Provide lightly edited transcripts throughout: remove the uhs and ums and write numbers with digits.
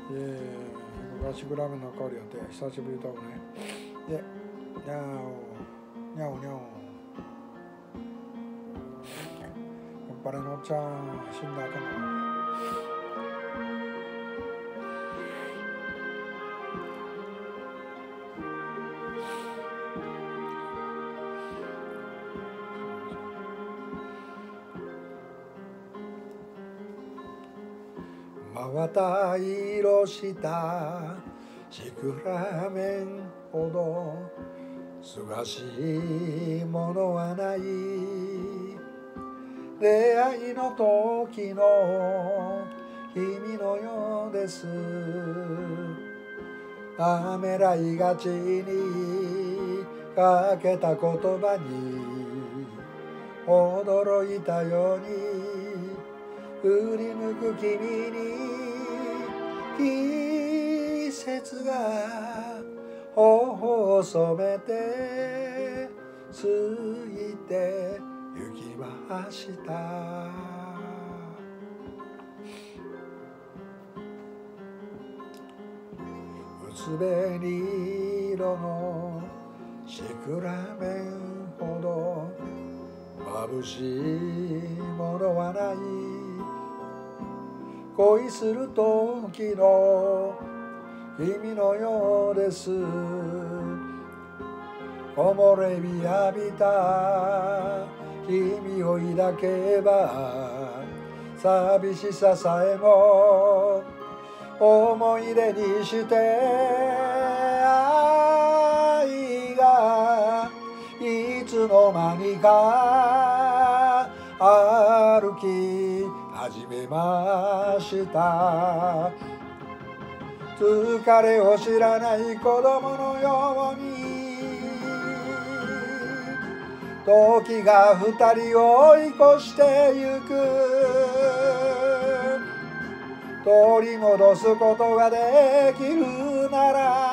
昔グラムの香りやって久しぶりだもんね。で、にゃおにゃおにゃお。酔っ払いのおっちゃん死んだあかんの。真綿色したシクラメンほどすがしいものはない。出会いの時の君のようです。ためらいがちにかけた言葉に驚いたように振り向く君に季節が頬を染めて過ぎて行きました。薄紅色のシクラメンほど眩しいものはない。恋する時の君のようです。木漏れ日浴びた君を抱けば寂しささえも思い出にして愛がいつの間にか歩き始めました。疲れを知らない子供のように時が二人を追い越してゆく。取り戻すことができるな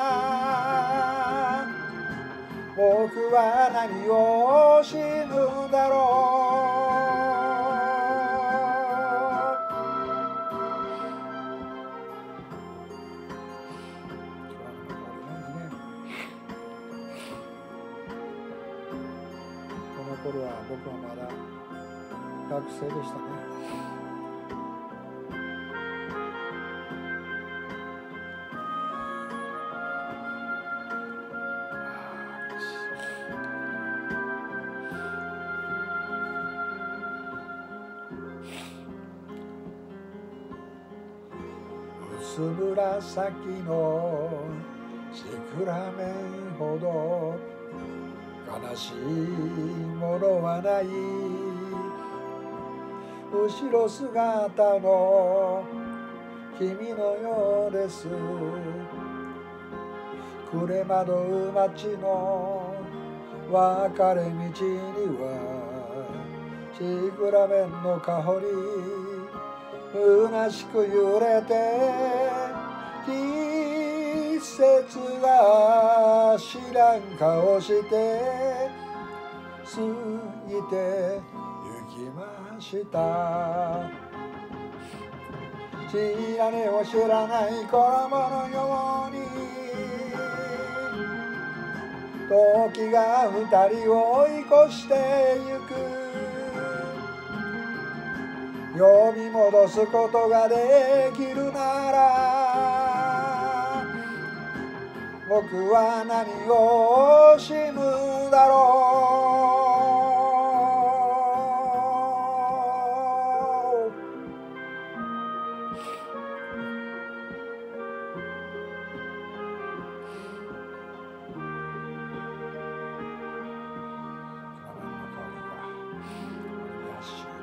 ら僕は何を死ぬだろう。この頃は僕はまだ学生でしたね。薄紫のシクラメンほど悲しいものはない。後ろ姿の君のようです。暮れ惑う街の分かれ道にはシクラメンの香り虚しく揺れて季節が知らん顔して過ぎて行きました。知らねを知らない子供のように時が二人を追い越してゆく。呼び戻すことができるなら僕は何を死ぬだろう。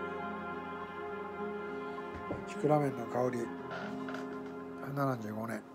シクラメンの香り75年。